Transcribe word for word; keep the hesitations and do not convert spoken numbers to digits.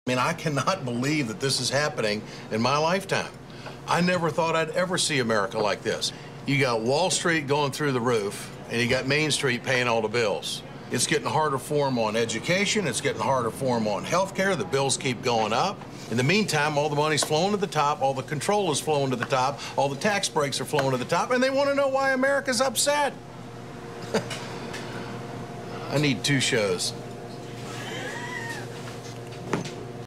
I mean, I cannot believe that this is happening in my lifetime. I never thought I'd ever see America like this. You got Wall Street going through the roof, and you got Main Street paying all the bills. It's getting harder for them on education. It's getting harder for them on health care. The bills keep going up. In the meantime, all the money's flowing to the top. All the control is flowing to the top. All the tax breaks are flowing to the top. And they want to know why America's upset. I need two shows.